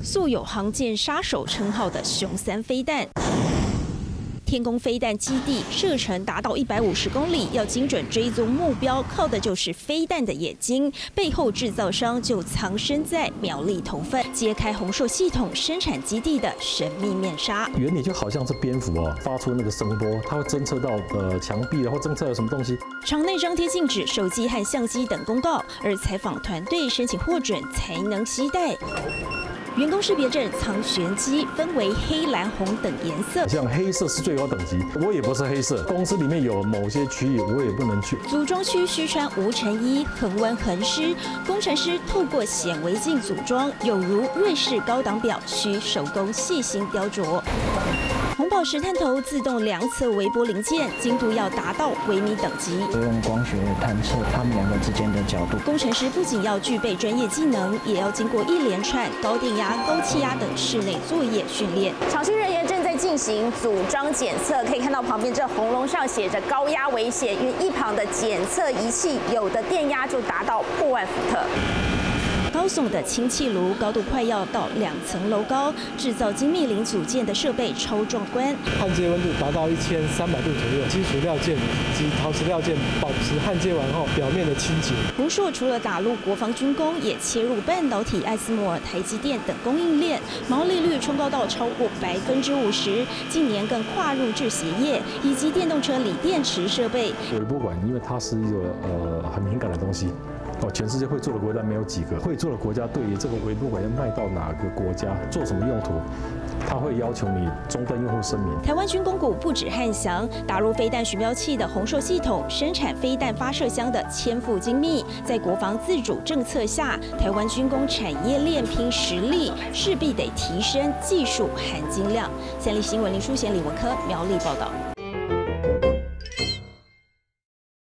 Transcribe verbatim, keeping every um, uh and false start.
素有航舰杀手称号的雄三飞弹。 天宫飞弹基地射程达到一百五十公里，要精准追踪目标，靠的就是飞弹的眼睛。背后制造商就藏身在苗栗头份，揭开宏硕系统生产基地的神秘面纱。 原理就好像是蝙蝠哦，发出那个声波，它会侦测到呃墙壁或侦测到什么东西。 场内张贴禁止手机和相机等公告，而采访团队申请获准才能携带。 员工识别证藏玄机，分为黑、蓝、红等颜色。 像黑色是最高等级，我也不是黑色。公司里面有某些区域我也不能去。 组装区需穿无尘衣，恒温恒湿。工程师透过显微镜组装，有如瑞士高档表，需手工细心雕琢。 红宝石探头自动量测微波零件，精度要达到微米等级。 用光学探测它们两个之间的角度。 工程师不仅要具备专业技能，也要经过一连串高电压、高气压等室内作业训练。 厂区人员正在进行组装检测，可以看到旁边这红龙上写着高压危险，因为一旁的检测仪器有的电压就达到破万伏特。 高耸的氢气炉高度快要到两层楼高，制造精密零组件的设备超壮观。 焊接温度达到一千三百度左右，金属料件及陶瓷料件保持焊接完后表面的清洁。 宏硕除了打入国防军工，也切入半导体、艾斯摩尔、台积电等供应链，毛利率冲高到超过百分之五十。近年更跨入制鞋业以及电动车锂电池设备。 微波管因为它是一个呃很敏感的东西。 哦，全世界会做的国家没有几个，会做的国家对于这个微波管要卖到哪个国家，做什么用途，他会要求你终端用户声明。 台湾军工股不止汉翔，打入飞弹巡标器的宏硕系统，生产飞弹发射箱的千富精密，在国防自主政策下，台湾军工产业链拼实力，势必得提升技术含金量。三立新闻林淑贤、李文科苗栗报道。